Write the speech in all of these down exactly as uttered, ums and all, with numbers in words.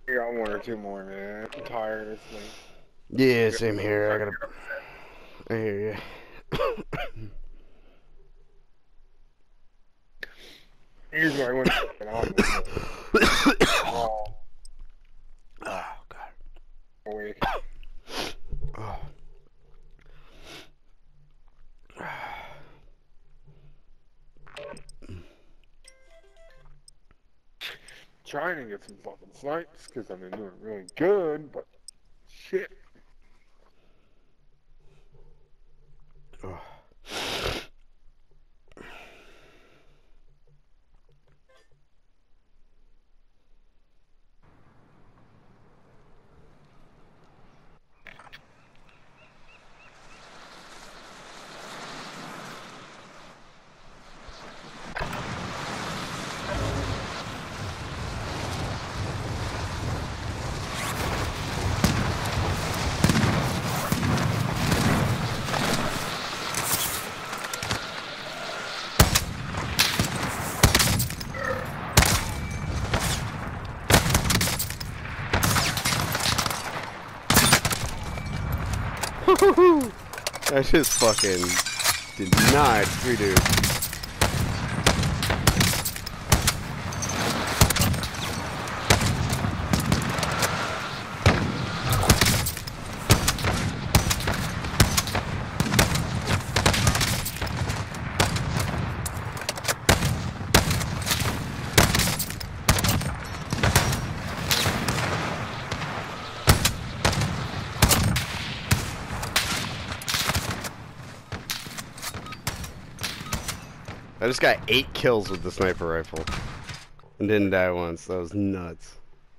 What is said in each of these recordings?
I got one or two more, man. I'm tired. It's late. Yeah, same here. I gotta. I hear you. Here's my one. Oh, Oh God. awake. Oh. Trying to get some fucking snipes because I've been doing really good, but shit. Oh. I just fucking did not redo. I just got eight kills with the sniper rifle and didn't die once. That was nuts.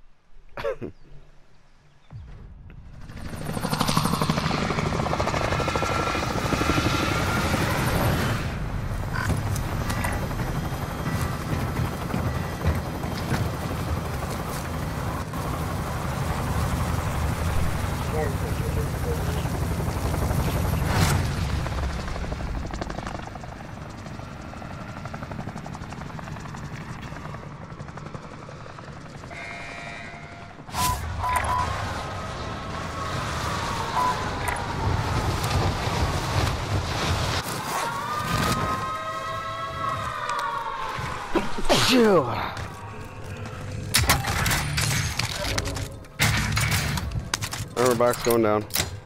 Phew. Armor box going down.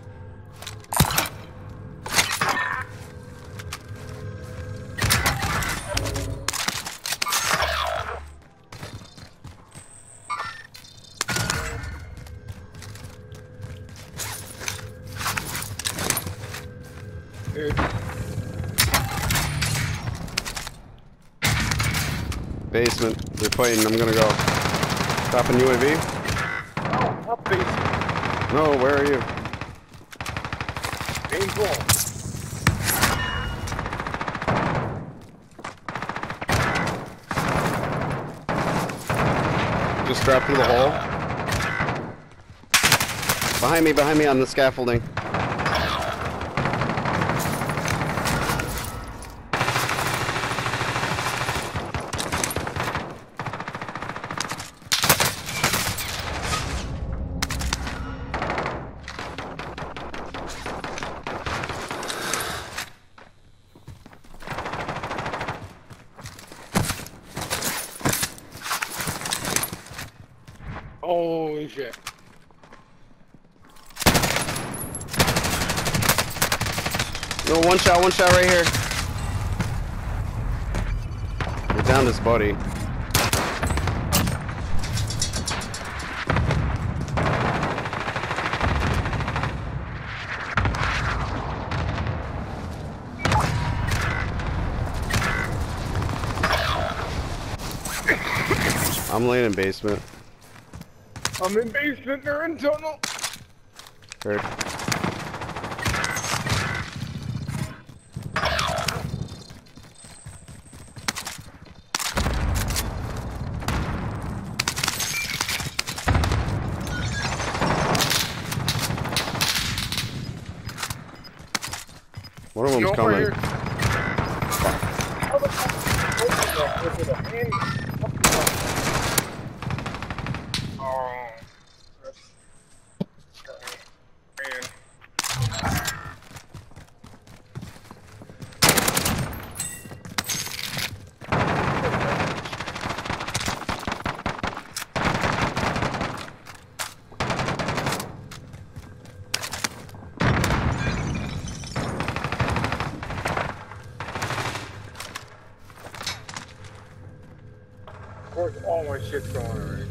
Dude. Basement. They're fighting. I'm gonna go. Stopping U A V. Oh, up basement. No, where are you? Main floor. Just dropped through the hole. Behind me, behind me on the scaffolding. Holy shit. No, one shot, one shot right here. We're down this buddy. I'm laying in basement. I'm in basement, they're in tunnel. Heard. One of them's Go coming. right How the fuck is it a hand? Oh. shit's going already.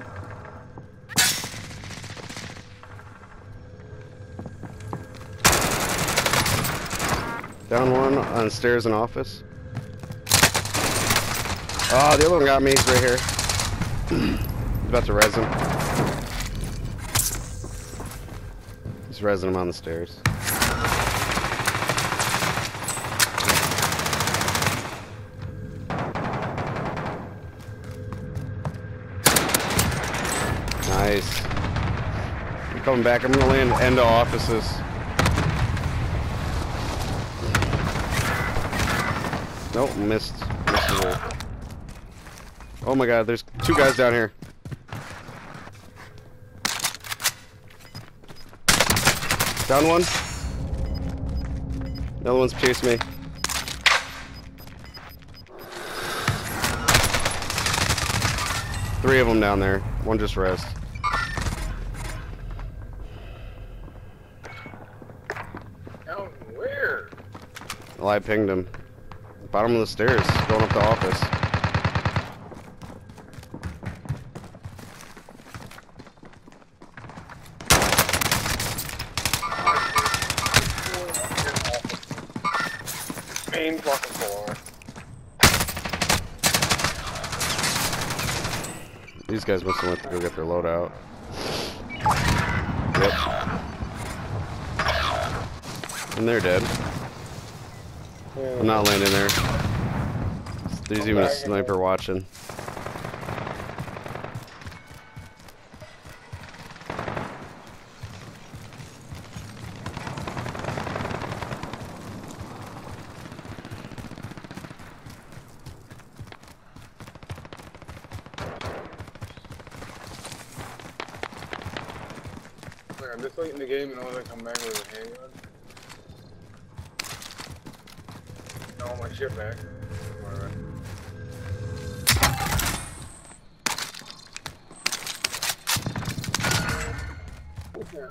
Down one on stairs and office. Oh, the other one got me. He's right here. He's about to res him. He's resing him on the stairs. Nice. I'm coming back. I'm gonna land end of offices. Nope, missed. Missed the roll. Oh my god, there's two guys down here. Down one. The other one's chasing me. Three of them down there. One just rest. Down where? Well, I pinged him. Bottom of the stairs, going up the office. Main fucking floor. These guys must have went to go get their loadout. Yep. And they're dead. I'm not landing there. There's even a sniper watching. I'm this late in the game and I want to come back with a handgun. I want my shit back. Alright. Yeah.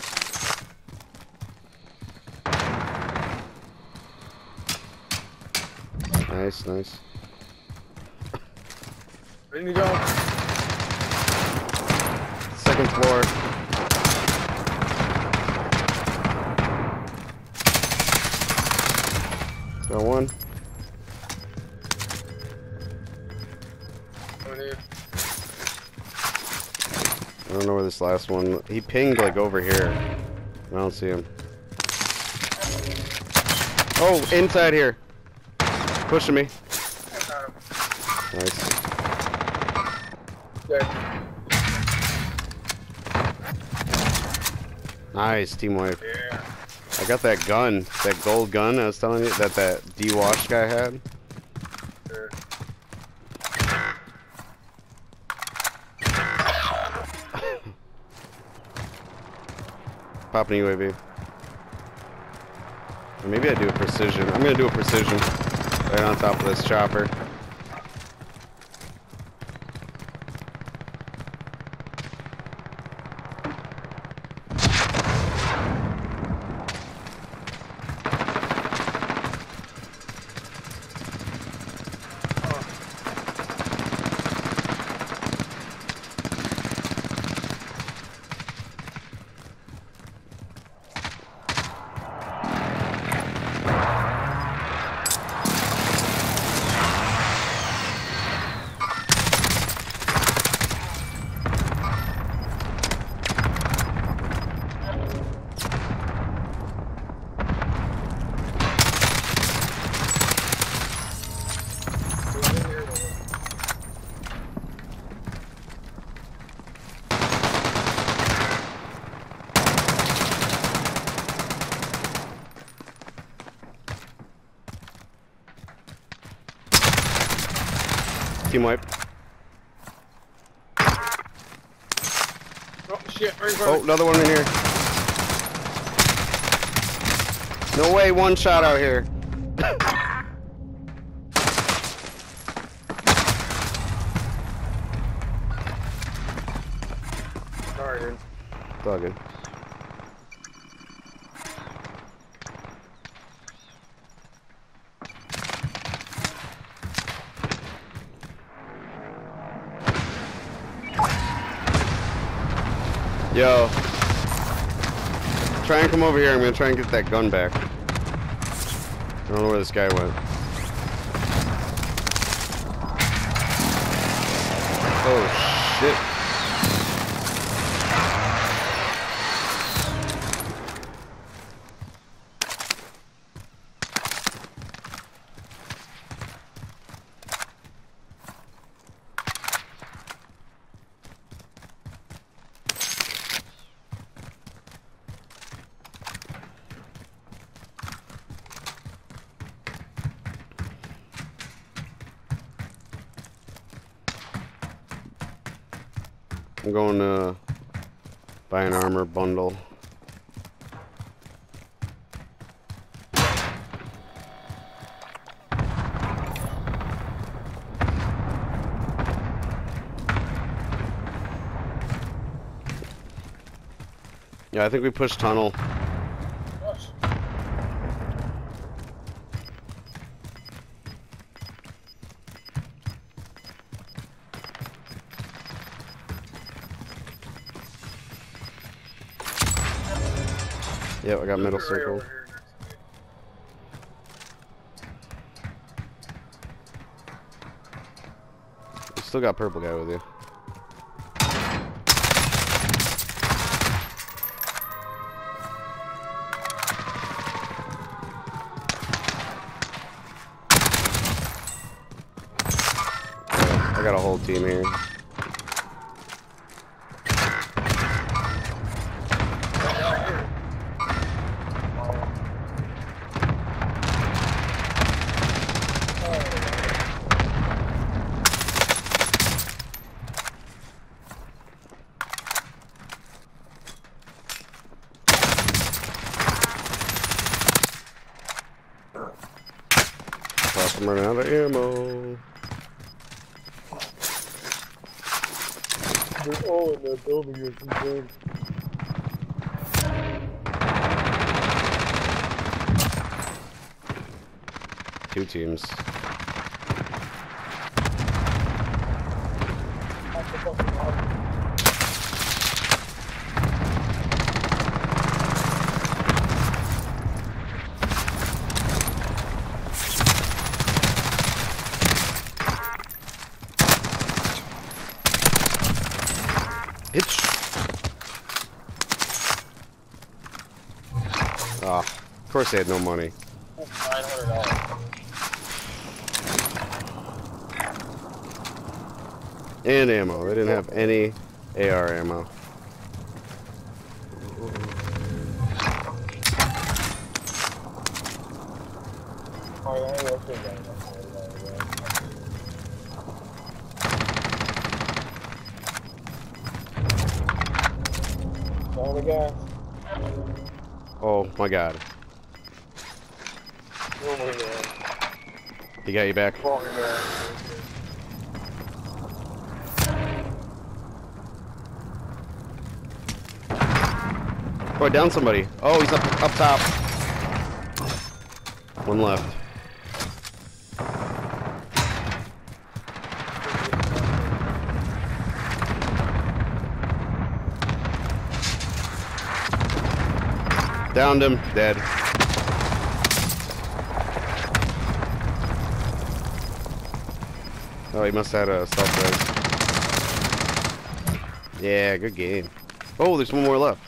Nice, nice. Ready to go. Second floor. Got one. I don't know where this last one. He pinged like over here. I don't see him. Oh, inside here. Pushing me. Nice. Dead. Nice, team wipe. Yeah. I got that gun, that gold gun I was telling you that that D-Wash guy had. Sure. Popping U A V. Or maybe I do a precision. I'm gonna do a precision right on top of this chopper. Team wipe. Oh shit, right in front Oh, of me. another one in here. No way, one shot out here. Sorry, dude. It's all good. Yo. Try and come over here. I'm gonna try and get that gun back. I don't know where this guy went. Oh, shit. I'm going to buy an armor bundle. Yeah, I think we pushed tunnel. Yep, I got middle circle. You still got purple guy with you. I got a whole team here. I'm running out of ammo. They're all in that building or something. Two teams. It's. Ah, oh, of course they had no money. nine hundred dollars. And ammo. They didn't have any A R ammo. Oh my god. Oh my god. He got you back? Oh my god. Oh, I downed somebody. Oh, he's up up top. One left. Downed him. Dead. Oh, he must have had a self-res. Yeah, good game. Oh, there's one more left.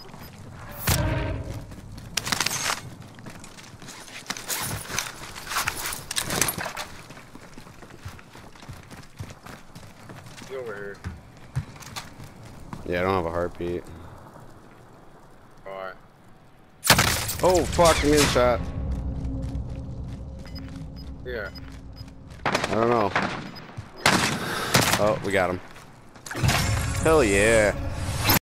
Get over here. Yeah, I don't have a heartbeat. Alright. Oh, fuck, I'm getting shot. Yeah. I don't know. Oh, we got him. Hell yeah.